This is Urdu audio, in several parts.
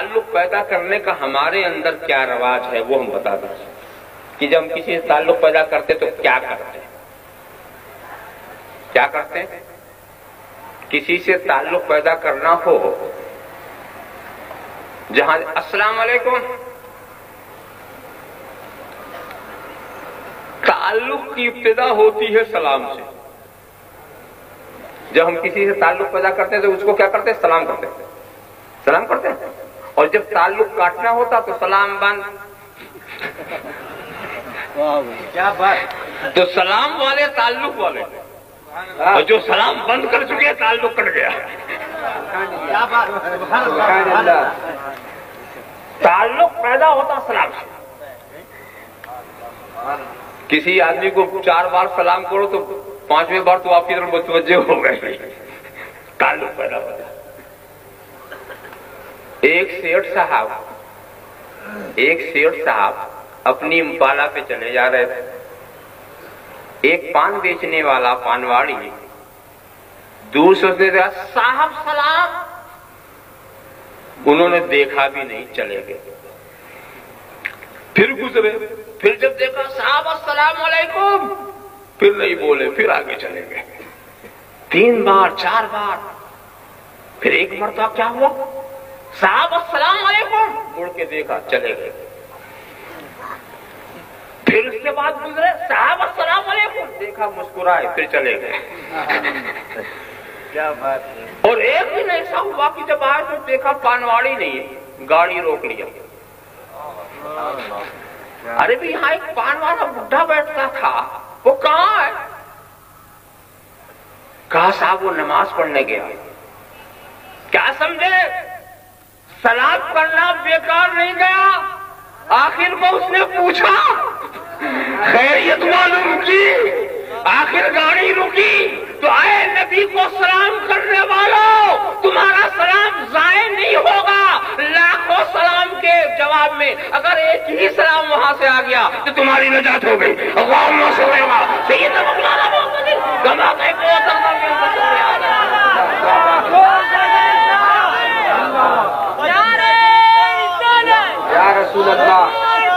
تعلق پیدا کرنے کا ہمارے اندر کیا رواج ہے وہ ہم بتا دیں کہ جب ہم کسی سے تعلق پیدا کرتے تو کیا کرتے ہیں. کیا کرتے ہیں؟ کسی سے تعلق پیدا کرنا ہو، جہاں السلام علیکم، تعلق کی ابتدا ہوتی ہے سلام سے. جب ہم کسی سے تعلق پیدا کرتے ہیں تو اس کو کیا کرتے ہیں؟ سلام کرتے ہیں. سلام کرتے ہیں. اور جب تعلق کاٹنا ہوتا تو سلام بند. کیا بات! تو سلام والے تعلق والے، اور جو سلام بند کر چکے تعلق کٹ گیا. کیا بات! تعلق پیدا ہوتا سلام سے. کسی آدمی کو 4 بار سلام کرو تو 5ویں بار تو آپ کی طرف متوجہ ہو گئے. تعلق پیدا ہوتا. ایک سیٹ صاحب اپنی امپالہ پہ چلے جا رہے تھے. ایک پان بیچنے والا پانواڑی دور سے دیکھا، صاحب سلام. انہوں نے دیکھا بھی نہیں، چلے گئے. پھر گزرے، پھر جب دیکھا صاحب السلام علیکم، پھر نہیں بولے، پھر آگے چلے گئے. 3 بار 4 بار. پھر ایک مرتبہ کیا ہوا؟ صاحب السلام علیکم، مڑ کے دیکھا، چلے گئے. پھر اس کے بعد گزرے، صاحب السلام علیکم، دیکھا، مسکرائے، پھر چلے گئے. کیا بات! اور ایک دن ایسا ہوا کہ جب آئے تو دیکھا پانواڑی نہیں ہے، گاڑی روک لیا. ارے بھی یہاں ایک پان والا بڈھا بیٹھتا تھا، وہ کہاں ہے؟ کہا صاحب وہ نماز پڑھنے گیا. کیا سمجھے؟ سلام کرنا بیکار نہیں گیا. آخر کو اس نے پوچھا، خیریت معلوم کی. آخر گاڑی رکی تو آئے نبی کو سلام کرنے والوں، تمہارا سلام ضائع نہیں ہوگا. لاکھوں سلام کے جواب میں اگر ایک ہی سلام وہاں سے آ گیا تو تمہاری نجات ہو گئی. اللہم صلی علی سیدنا مولانا محمد کما کہتے یا رسول اللہ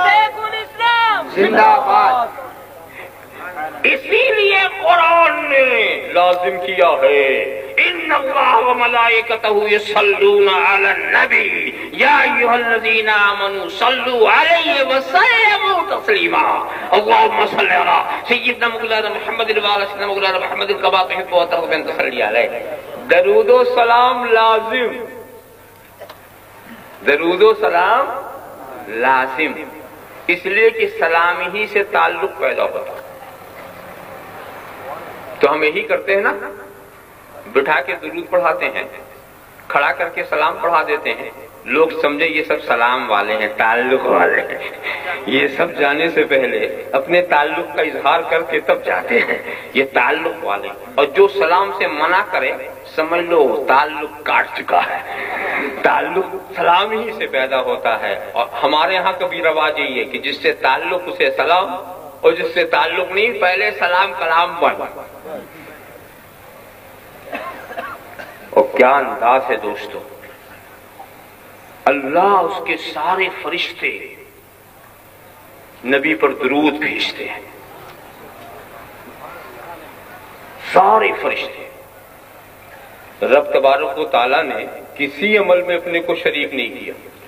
زندہ باد. اسی لیے قرآن نے لازم کیا ہے، ان اللہ وملائکتہ یصلون علی النبی یا ایھا الذین آمنوا صلوا علیہ وسلموا تسلیما. اللہم صل علی سیدنا مولانا محمد وعلی سیدنا مولانا محمد کما تحب وترضى ان تصلی علیہ. درود و سلام لازم، درود و سلام لازم، اس لیے کہ سلام ہی سے تعلق پیدا ہوتا. تو ہم یہی کرتے ہیں نا، بٹھا کے درود پڑھاتے ہیں، کھڑا کر کے سلام پڑھا دیتے ہیں. لوگ سمجھے یہ سب سلام والے ہیں، تعلق والے ہیں. یہ سب جانے سے پہلے اپنے تعلق کا اظہار کر کے تب جاتے ہیں. یہ تعلق والے. اور جو سلام سے منع کرے سمجھ لو تعلق کاٹ چکا ہے. تعلق سلام ہی سے پیدا ہوتا ہے. اور ہمارے یہاں کبھی رواج یہی ہے کہ جس سے تعلق اسے سلام، اور جس سے تعلق نہیں پہلے سلام کلام بن. اور کیا انداز ہے دوستو، اللہ اس کے سارے فرشتے نبی پر درود بھیجتے ہیں. سارے فرشتے. رب تبارک و تعالیٰ نے کسی عمل میں اپنے کو شریک نہیں کیا.